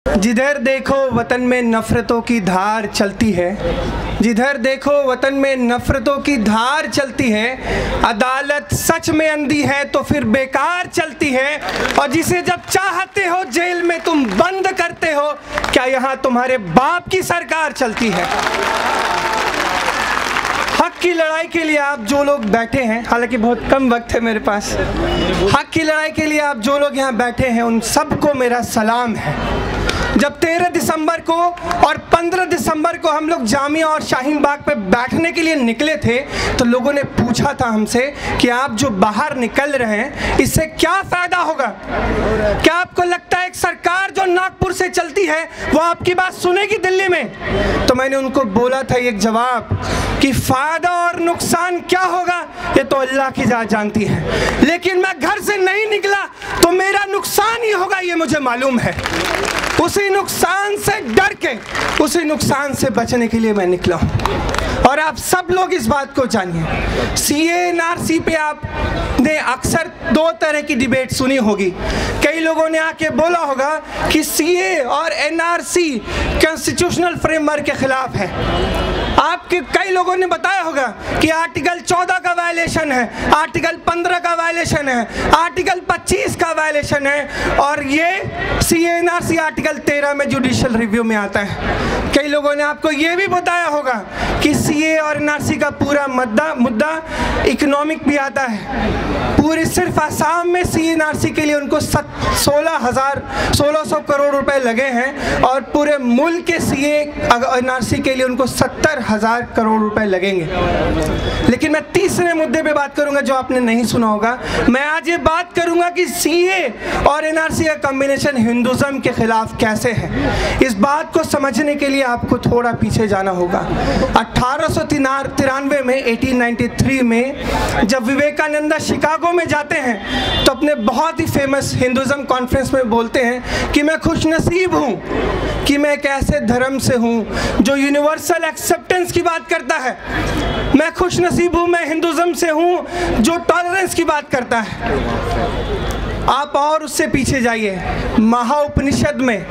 जिधर देखो वतन में नफ़रतों की धार चलती है, जिधर देखो वतन में नफ़रतों की धार चलती है। अदालत सच में अंधी है तो फिर बेकार चलती है, और जिसे जब चाहते हो जेल में तुम बंद करते हो, क्या यहाँ तुम्हारे बाप की सरकार चलती है? हक की लड़ाई के लिए आप जो लोग बैठे हैं, हालांकि बहुत कम वक्त है मेरे पास, हक की लड़ाई के लिए आप जो लोग यहाँ बैठे हैं उन सबको मेरा सलाम है। जब 13 दिसंबर को और 15 दिसंबर को हम लोग जामिया और शाहीन बाग पे बैठने के लिए निकले थे, तो लोगों ने पूछा था हमसे कि आप जो बाहर निकल रहे हैं इससे क्या फ़ायदा होगा? क्या आपको लगता है एक सरकार जो नागपुर से चलती है वो आपकी बात सुनेगी दिल्ली में? तो मैंने उनको बोला था एक जवाब कि फ़ायदा और नुकसान क्या होगा ये तो अल्लाह की ज़ात जानती है, लेकिन मैं घर से नहीं निकला तो मेरा नुकसान ही होगा ये मुझे मालूम है। उसी नुकसान से डर के, उसी नुकसान से बचने के लिए मैं निकला हूँ। और आप सब लोग इस बात को जानिए, सीए एनआरसी पे आपने अक्सर दो तरह की डिबेट सुनी होगी। कई लोगों ने आके बोला होगा कि सीए और एनआरसी कॉन्स्टिट्यूशनल फ्रेमवर्क के खिलाफ है। आपके कई लोगों ने बताया होगा कि आर्टिकल 14 का वायलेशन है, आर्टिकल 15 का वायलेशन है, आर्टिकल 25 का वायलेशन है, और ये सीए एनआरसी आर्टिकल 13 में जुडिशियल रिव्यू में आता है। कई लोगों ने आपको ये भी बताया होगा कि सीए और एनआरसी का पूरा मुद्दा इकोनॉमिक भी आता है। पूरे सिर्फ आसाम में सीए एनआरसी के लिए उनको 1600 करोड़ रुपए लगे हैं, और पूरे मुल्क के सीए एनआरसी के लिए उनको 70,000 करोड़ रुपए लगेंगे। लेकिन मैं तीसरे मुद्दे पे बात करूंगा जो आपने नहीं सुना होगा। मैं आज ये बात करूंगा कि सीए और एनआरसी का कॉम्बिनेशन हिंदुज़म के खिलाफ कैसे है। इस बात को समझने के लिए आपको थोड़ा पीछे जाना होगा। 1893 में 1893 में जब विवेकानंद शिकागो में जाते हैं तो अपने बहुत ही फेमस हिंदुज़म कॉन्फ्रेंस में बोलते हैं कि मैं खुशनसीब हूँ कि मैं एक ऐसे धर्म से हूँ जो यूनिवर्सल एक्सेप्टेंस की बात करता है। मैं खुशनसीब हूँ, मैं हिंदुज़म से हूँ जो टॉलरेंस की बात करता है। आप और उससे पीछे जाइए, महाउपनिषद में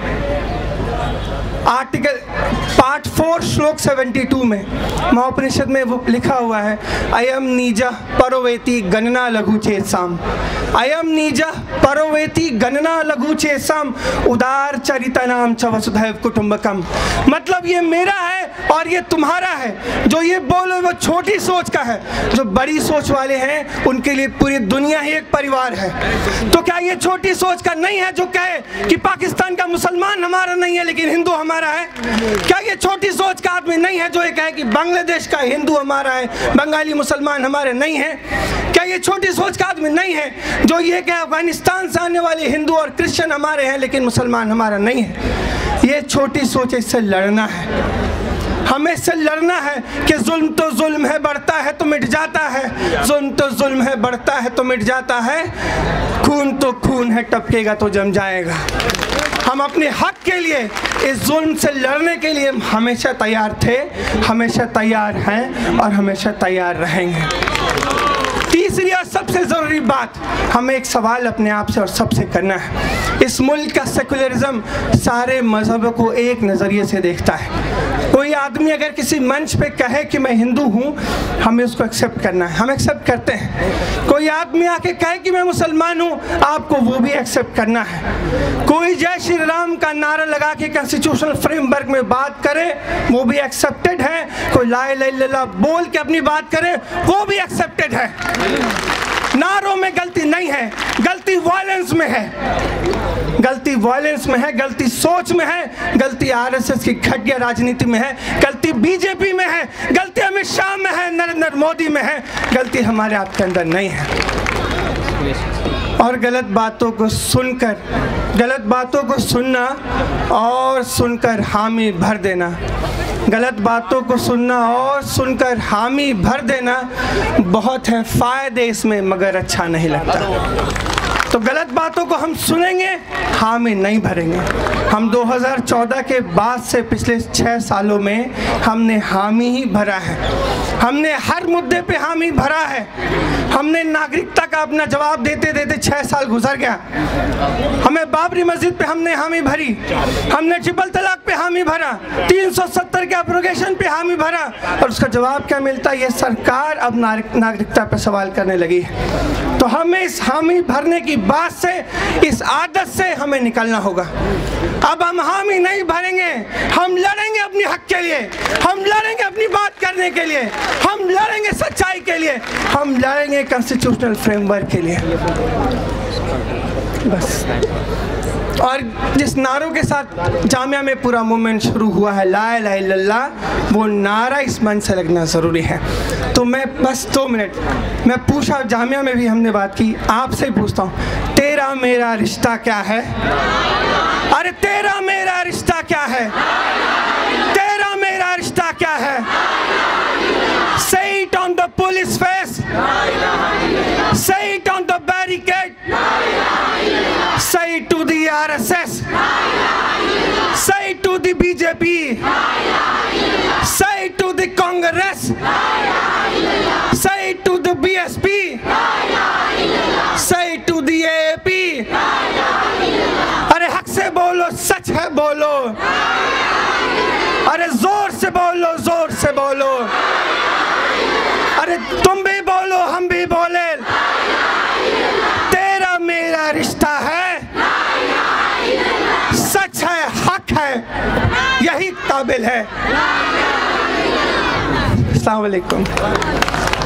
आर्टिकल पार्ट 4 श्लोक 72 में महाउपनिषद में वो लिखा हुआ है, अयम नीजा परोवेति गणना लघु चेतसाम, अयम नीजा परोवेति गणना लघु चेतसाम उदार चरितनाम च वसुधैव कुटुंबकम। मतलब ये मेरा है और ये तुम्हारा है। जो ये बोलो वो छोटी सोच का है, जो बड़ी सोच वाले हैं उनके लिए पूरी दुनिया ही एक परिवार है। तो क्या ये छोटी सोच का नहीं है जो कहे कि पाकिस्तान का मुसलमान हमारा नहीं है लेकिन हिंदू हमारा है? क्या ये छोटी सोच का आदमी नहीं है जो ये कहे कि बांग्लादेश का हिंदू हमारा है, बंगाली मुसलमान हमारे नहीं है? क्या ये छोटी सोच का आदमी नहीं है जो ये कहे अफगानिस्तान से आने वाले हिंदू और क्रिश्चियन हमारे हैं लेकिन मुसलमान हमारा नहीं है? ये छोटी सोच, इससे लड़ना है, हमें इससे लड़ना है कि जुल्म तो जुल्म है, बढ़ता है तो मिट जाता है, जुल्म तो जुल्म है, बढ़ता है तो मिट जाता है, खून तो खून है, टपकेगा तो जम जाएगा। हम अपने हक के लिए, इस जुल्म से लड़ने के लिए हमेशा तैयार थे, हमेशा तैयार हैं और हमेशा तैयार रहेंगे। तीसरी और सबसे ज़रूरी बात, हमें एक सवाल अपने आप से और सबसे करना है। इस मुल्क का सेकुलरिज्म सारे मज़हबों को एक नज़रिए से देखता है। कोई आदमी अगर किसी मंच पे कहे कि मैं हिंदू हूँ, हमें उसको एक्सेप्ट करना है, हम एक्सेप्ट करते हैं। कोई आदमी आके कहे कि मैं मुसलमान हूँ, आपको वो भी एक्सेप्ट करना है। कोई जय श्री राम का नारा लगा के कॉन्स्टिट्यूशनल फ्रेमवर्क में बात करे, वो भी एक्सेप्टेड है। कोई ला इलाहा इल्लल्लाह बोल के अपनी बात करे, वो भी एक्सेप्टेड है। नारों में गलती नहीं है, गलती वायलेंस में है, गलती वायलेंस में है, गलती सोच में है, गलती आरएसएस की घटिया राजनीति में है, गलती बीजेपी में है, गलती अमित शाह में है, नरेंद्र मोदी में है, गलती हमारे आपके अंदर नहीं है। और गलत बातों को सुनकर, गलत बातों को सुनना और सुनकर हामी भर देना, गलत बातों को सुनना और सुनकर हामी भर देना बहुत है फ़ायदे इसमें, मगर अच्छा नहीं लगता। तो गलत बातों को हम सुनेंगे, हामी नहीं भरेंगे। हम 2014 के बाद से पिछले 6 सालों में हमने हामी ही भरा है। हमने हर मुद्दे पे हामी भरा है। हमने नागरिकता का अपना जवाब देते देते 6 साल गुजर गया। हमें बाबरी मस्जिद पे हमने हामी भरी, हमने ट्रिपल तलाक पे हामी भरा, 370 के एब्रोगेशन पे हामी भरा, और उसका जवाब क्या मिलता है? ये सरकार अब नागरिकता पे सवाल करने लगी है। तो हमें इस हामी भरने की बात से, इस आदत से हमें निकलना होगा। अब हम हामी नहीं भरेंगे, हम लड़ेंगे अपने हक के लिए, हम लड़ेंगे अपनी बात करने के लिए, हम लड़ेंगे सच्चाई के लिए, हम लड़ेंगे कॉन्स्टिट्यूशनल फ्रेमवर्क के लिए। बस। और जिस नारों के साथ जामिया में पूरा मूवमेंट शुरू हुआ है, ला इलाहा इल्लल्लाह, वो नारा इस मंच से लगना ज़रूरी है। तो मैं बस 2 मिनट, मैं पूछा, जामिया में भी हमने बात की, आपसे ही पूछता हूँ, तेरा मेरा रिश्ता क्या है? अरे तेरा मेरा रिश्ता क्या है? तेरा मेरा रिश्ता क्या है? Say it on the police face. Say it on the barricade. Say it to the RSS. Say it to the BJP. Say it to the Congress. Say it to the BSP. Say it to the AAP. अरे हक से बोलो, सच है बोलो, अरे जोर से बोलो, जोर से बोलो, अरे तुम भी बोलो, हम भी बोले, तेरा मेरा रिश्ता है, सच है, हक है, यही काबिल है। अस्सलाम वालेकुम।